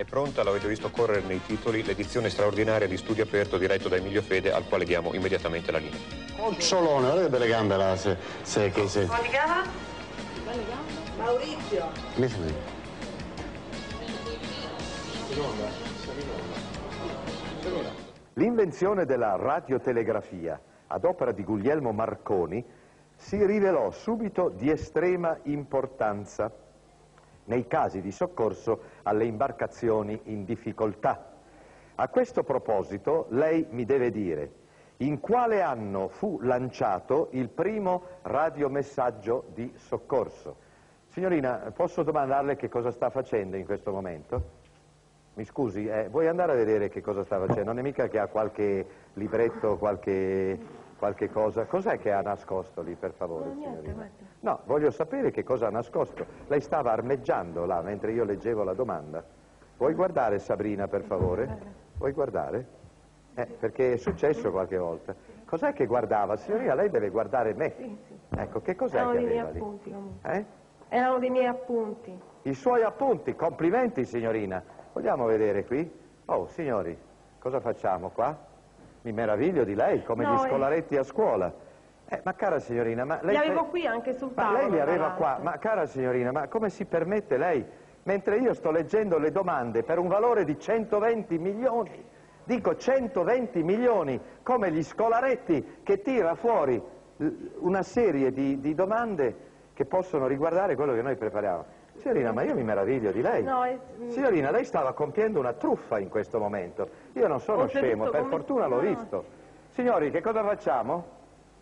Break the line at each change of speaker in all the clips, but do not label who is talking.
È pronta, l'avete visto correre nei titoli, l'edizione straordinaria di Studio Aperto diretto da Emilio Fede, al quale diamo immediatamente la linea.
Cocciolone, guarda che belle gambe là, se.
Come si chiama? Maurizio.
L'invenzione della radiotelegrafia ad opera di Guglielmo Marconi si rivelò subito di estrema importanza nei casi di soccorso alle imbarcazioni in difficoltà. A questo proposito lei mi deve dire in quale anno fu lanciato il primo radiomessaggio di soccorso. Signorina, posso domandarle che cosa sta facendo in questo momento? Mi scusi, vuoi andare a vedere che cosa sta facendo? Non è mica che ha qualche libretto, qualche cosa? Cos'è che ha nascosto lì, per favore, signorina? No, voglio sapere che cosa ha nascosto. Lei stava armeggiando là mentre io leggevo la domanda. Vuoi guardare, Sabrina, per favore? Vuoi guardare? Perché è successo qualche volta. Cos'è che guardava? Signorina, lei deve guardare me.
Sì.
Ecco, che cos'è che aveva lì? Erano dei miei appunti, comunque.
Erano dei miei appunti.
I suoi appunti, complimenti, signorina. Vogliamo vedere qui? Oh, signori, cosa facciamo qua? Mi meraviglio di lei, come gli scolaretti a scuola. Ma cara signorina, ma lei...
Li avevo qui anche sul tavolo.
Ma lei li aveva qua, ma cara signorina, ma come si permette lei, mentre io sto leggendo le domande per un valore di 120 milioni, dico 120 milioni, come gli scolaretti che tira fuori una serie di domande che possono riguardare quello che noi prepariamo. Signorina, ma io mi meraviglio di lei.
No,
Signorina, lei stava compiendo una truffa in questo momento. Io non sono scemo, per fortuna l'ho visto. Signori, che cosa facciamo?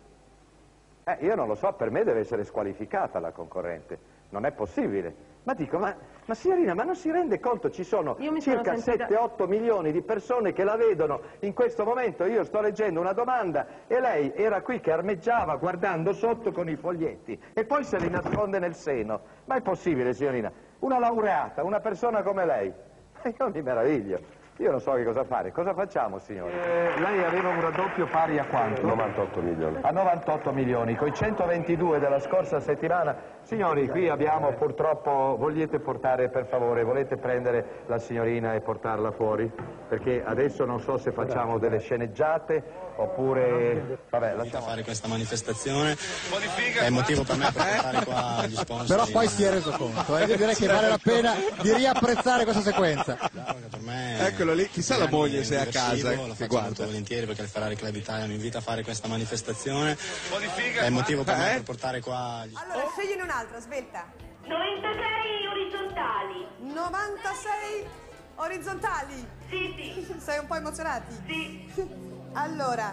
Io non lo so, per me deve essere squalificata la concorrente. Non è possibile. Ma dico, ma signorina, ma non si rende conto? Ci sono circa 7-8 milioni di persone che la vedono in questo momento. Io sto leggendo una domanda e lei era qui che armeggiava guardando sotto con i foglietti e poi se li nasconde nel seno. Ma è possibile, signorina? Una laureata, una persona come lei? Io mi meraviglio. Io non so che cosa fare. Cosa facciamo, signori? Lei aveva un raddoppio pari a quanto?
98 milioni.
A 98 milioni, con i 122 della scorsa settimana. Signori, qui abbiamo purtroppo... Volete portare, per favore, volete prendere la signorina e portarla fuori? Perché adesso non so se facciamo delle sceneggiate oppure... Vabbè, lasciamo
fare questa manifestazione. È motivo per me per portare qua gli sponsor.
Però poi si è reso conto, io direi che vale la pena di riapprezzare questa sequenza.
Per me
eccolo lì, chissà la moglie se è a casa
lo faccio molto volentieri perché il Ferrari Club Italia mi invita a fare questa manifestazione. È motivo per me per portare qua gli...
Allora, scegliene un'altra, svelta.
96 orizzontali.
96 orizzontali?
Sì.
Sei un po' emozionati?
Sì.
Allora,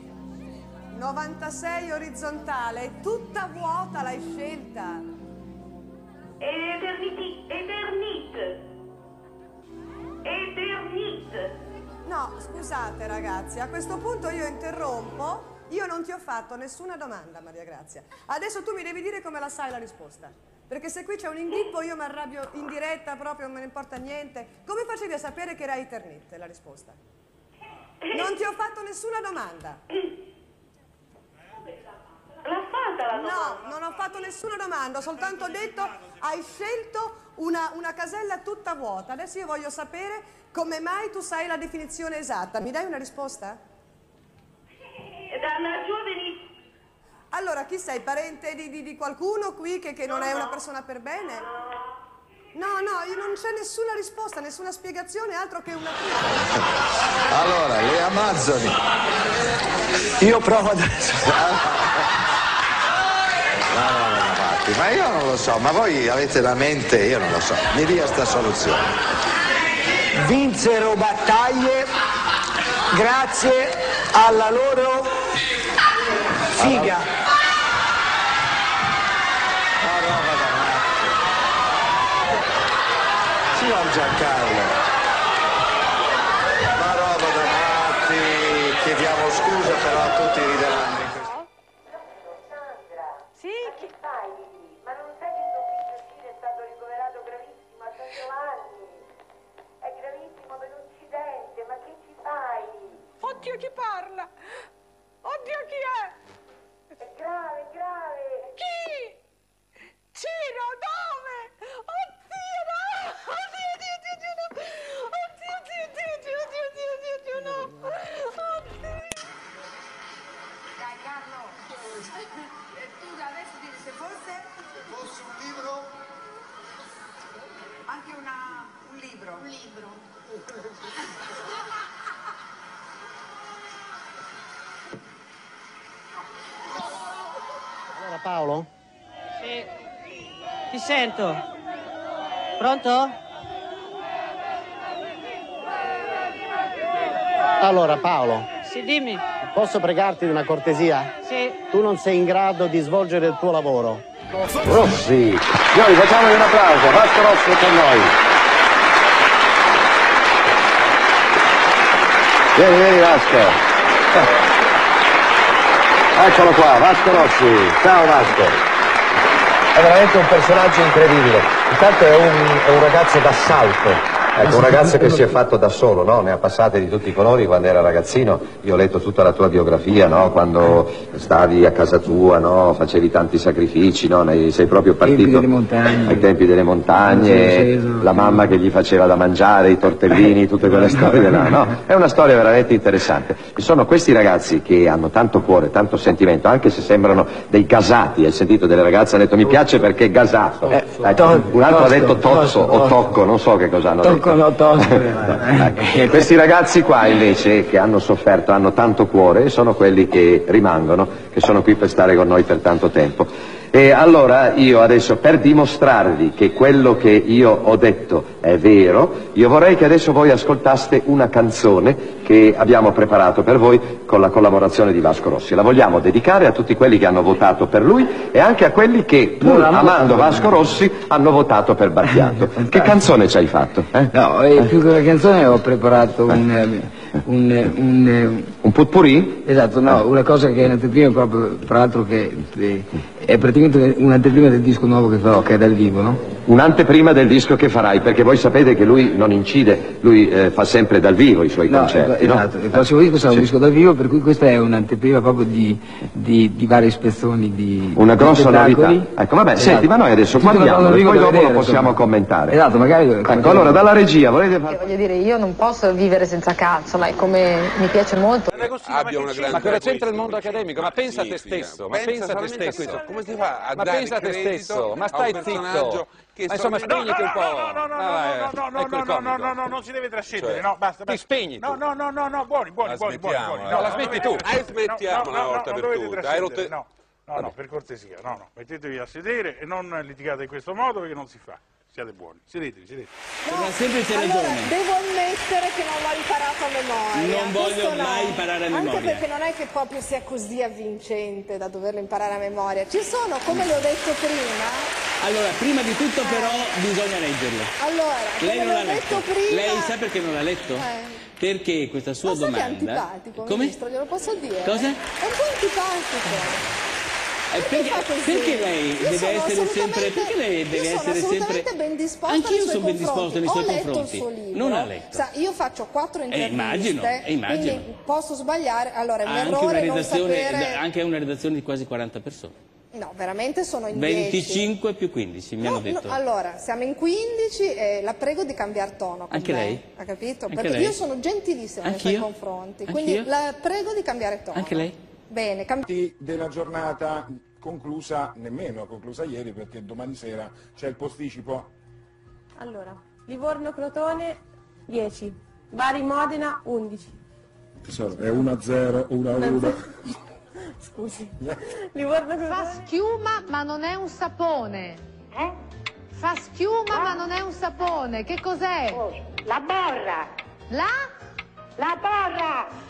96 orizzontale, tutta vuota l'hai scelta.
Eternit.
No, scusate ragazzi, a questo punto io interrompo. Io non ti ho fatto nessuna domanda, Maria Grazia. Adesso tu mi devi dire come la sai la risposta. Perché se qui c'è un inghippo io mi arrabbio in diretta proprio, non me ne importa niente. Come facevi a sapere che era Eternit la risposta? Non ti ho fatto nessuna domanda.
L'ha fatta la domanda?
No, non ho fatto nessuna domanda, ho soltanto detto hai scelto una casella tutta vuota. Adesso io voglio sapere come mai tu sai la definizione esatta. Mi dai una risposta?
Dalla giovani.
Allora, chi sei? Parente di qualcuno qui che non è una persona per bene? No, io non c'è nessuna risposta, nessuna spiegazione, altro che una...
Allora, le Amazzoni. Io provo ad... No, ma io non lo so, ma voi avete la mente, io non lo so. Mi dia sta soluzione.
Vinsero battaglie grazie alla loro figa.
Signor Giancarlo, ma roba da matti, chiediamo scusa però tutti rideranno in questo.
Sì,
Che fai lì? Ma non sai che tuo figlio Ciro è stato ricoverato gravissimo a San Giovanni? È gravissimo per un incidente, ma che ci fai?
Oddio, chi parla? Oddio, chi è?
È grave, grave.
Chi? Ciro, dove? Oddio, no! Oddio, no!
libro. Un libro.
Allora Paolo?
Sì. Ti sento. Pronto?
Allora Paolo,
Sì, dimmi.
posso pregarti di una cortesia?
Sì.
Tu non sei in grado di svolgere il tuo lavoro.
Rossi, noi facciamogli un applauso, Vasco Rossi è con noi. Vieni Vasco. Eccolo qua, Vasco Rossi. Ciao Vasco. È veramente un personaggio incredibile. Intanto è un ragazzo d'assalto. Ecco, un ragazzo che si è fatto da solo, no? Ne ha passate di tutti i colori quando era ragazzino. Io ho letto tutta la tua biografia, no? Quando stavi a casa tua, no? Facevi tanti sacrifici, no? Sei proprio partito ai tempi delle montagne, la mamma che gli faceva da mangiare, i tortellini, tutte quelle storie là, no? È una storia veramente interessante. E sono questi ragazzi che hanno tanto cuore, tanto sentimento, anche se sembrano dei gasati. Hai sentito delle ragazze hanno detto mi piace perché è gasato. Un altro ha detto tozzo o tocco, non so che cosa hanno detto. Questi ragazzi qua invece che hanno sofferto, hanno tanto cuore, sono quelli che rimangono, che sono qui per stare con noi per tanto tempo. E allora io adesso, per dimostrarvi che quello che io ho detto è vero, io vorrei che adesso voi ascoltaste una canzone che abbiamo preparato per voi con la collaborazione di Vasco Rossi. La vogliamo dedicare a tutti quelli che hanno votato per lui e anche a quelli che, pur amando Vasco Rossi, hanno votato per Battiato. Che canzone ci hai fatto?
No, più che una canzone ho preparato un
potpourri?
Esatto, no, una cosa che è un'anteprima proprio, tra l'altro che è praticamente un'anteprima del disco nuovo che farò, che è dal vivo, no?
Un'anteprima del disco che farai, perché voi sapete che lui non incide, lui fa sempre dal vivo i suoi concerti, no?
Esatto, il prossimo disco sarà un disco dal vivo, per cui questa è un'anteprima proprio di vari spezzoni di
una grossa
spettacoli.
novità. Ecco, vabbè, senti, ma noi adesso guardiamo e poi dopo lo possiamo commentare.
Esatto, magari.
Ecco, allora dalla regia volete fare.
Voglio dire, io non posso vivere senza calcio, ma è come mi piace molto.
Ma cosa c'entra il mondo accademico? Ma pensa a te stesso, ma pensa a te stesso.
Come si fa a
Ma
dare
pensa a te
credito
stesso, ma
a
stai
un
zitto.
personaggio che
Ma insomma, spegniti un po'.
No, non si deve trascendere, no, basta.
Ti spegni tu.
No, buoni.
No, la smetti tu.
Smettiamo una volta per tutte.
No, per cortesia, no, mettetevi a sedere e non litigate in questo modo perché non si fa. Siate buoni, sedetevi.
Una semplice
Allora,
ragione.
devo ammettere che non l'ho imparato a memoria.
Non voglio
Questo no.
mai imparare a memoria.
Anche perché non è che proprio sia così avvincente da doverlo imparare a memoria. Ci sono, come le ho detto prima.
Allora, prima di tutto però bisogna leggerlo.
Allora,
lei
come
non
l'ho
l'ha
detto
letto.
prima.
Lei sa perché non l'ha letto? Perché questa sua
Che è
domanda.
antipatico,
Come?
Ministro, glielo posso dire?
Cosa?
È un po' antipatico.
Perché lei deve essere sempre. Perché lei deve essere sempre.
Ben disposta
Anch'io sono ben disposto nei suoi confronti.
Non
ha letto.
Sa, io faccio 4 interviste.
Immagino.
Quindi posso sbagliare. Allora, è un
Anche
errore non sapere.
Anche una redazione di quasi 40 persone.
No, veramente sono in
25 più 15, mi hanno detto.
No, allora, siamo in 15 e la prego di cambiare tono con
Anche
me.
lei?
Ha capito?
Anche
Perché
lei?
io sono gentilissima nei suoi confronti. Quindi la prego di cambiare tono.
Anche lei?
Bene,
della giornata conclusa, nemmeno conclusa ieri perché domani sera c'è il posticipo.
Allora, Livorno-Crotone 10, Bari-Modena 11.
Tesoro, è 1-0, 1-1.
Scusi.
Fa schiuma ma non è un sapone. Fa schiuma ma non è un sapone. Che cos'è?
La borra.
La borra.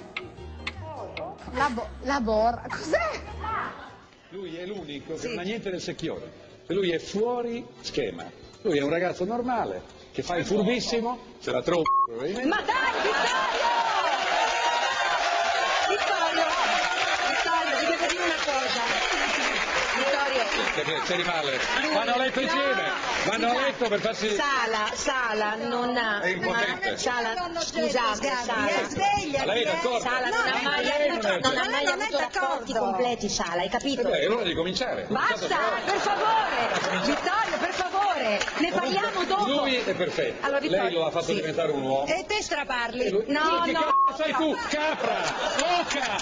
La borra. Cos'è?
Lui è l'unico che non ha niente del secchione. Lui è fuori schema. Lui è un ragazzo normale che fa il furbissimo, se la trova.
Ma dai, Vittorio, ti devo dire una cosa. Vittorio.
C'è male. Vanno a letto insieme. Vanno a letto per farsi.
Sala non ha.
È impotente.
Scusate, Sala.
Lei è d'accordo?
Sala non ha mai avuto rapporti completi, Sala, hai capito?
È l'ora di cominciare.
Basta, per favore. Vittorio, per favore. Ne parliamo dopo.
Lui è perfetto.
Allora,
lei lo ha fatto diventare un uomo.
E te straparli.
Che cazzo sei tu? Capra! Oca!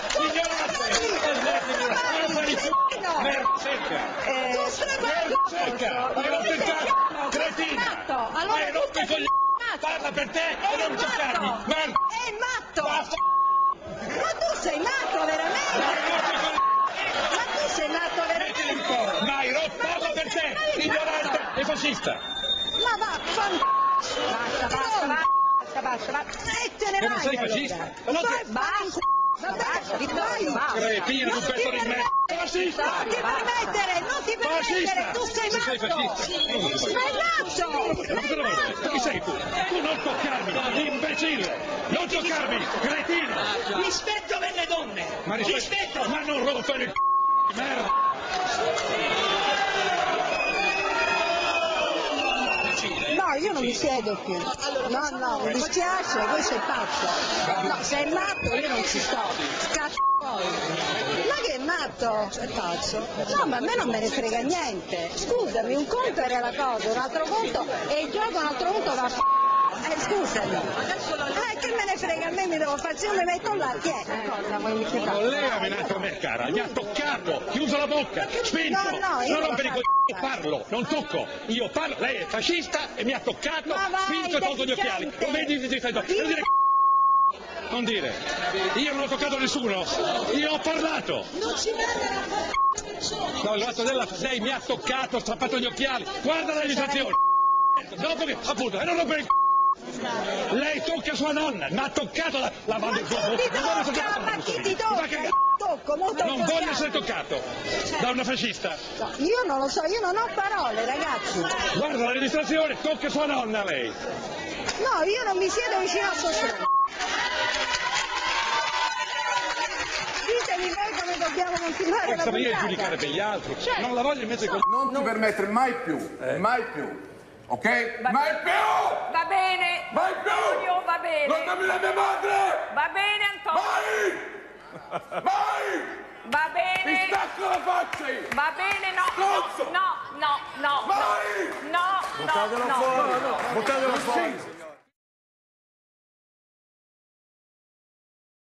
Merda secca! Hai rotto il cazzo! Cretina! Hai rotto i coglioni! parla per te e non toccarmi!
È matto! Ma tu sei matto veramente? Ma tu sei matto veramente?
Vai, parla per te, ignorante e fascista!
Ma vaffanculo! Basta. E te ne vai!
Non sei fascista?
Basta! Vai!
Cretina, un pezzo di me! Fascista!
Non ti permettere, tu sei matto! Sei matto!
Chi sei tu? Tu non toccarmi, imbecille! Non toccarmi, cretino!
Rispetto per le donne!
Ma rispetto! Ma non rompere il c***o di merda!
No, io non mi siedo più. No, mi dispiace, voi sei pazzo. No, sei matto, io non ci sto. Cazzo poi. Ma che è matto? È pazzo. No, ma a me non me ne frega niente. Scusami, un conto era la cosa, un altro conto è il gioco, un altro conto va a scusami. Che me ne frega, a me mi devo fare, se io mi metto là, chi è?
Non lei ha menato a me, cara, mi ha toccato, chiuso la bocca, spinto, non rompere i coglioni, parlo, non tocco, io parlo, lei è fascista e mi ha toccato, spinto e tolto gli occhiali, non vedi che stai dopo, non dire, io non ho toccato nessuno, io ho parlato.
Non ci vede
No, il fatto lei mi ha toccato, ha strappato gli occhiali, guarda la registrazione, dopo che, appunto, e non rompere il lei tocca sua nonna, mi ha toccato la mano del suo bocca.
Ma chi ti tocca? Tocco, molto
non voglio essere toccato da una fascista.
No, io non lo so, io non ho parole, ragazzi.
Guarda la registrazione, tocca sua nonna lei.
No, io non mi siedo vicino a Sostegno. Ditemi voi come dobbiamo continuare la
puntata. Questa maniera di giudicare per gli altri, non la voglio in mezzo ai
Non ti permettere mai più. Ok? Mai più!
Va bene!
Mai più!
Antonio, va bene!
Non dammi la mia madre!
Va bene, Antonio!
Vai!
Va bene!
Mi stacco la faccia!
Va bene, no!
Stronzo!
No!
Vai!
No!
Buttatelo fuori! Buttatelo fuori!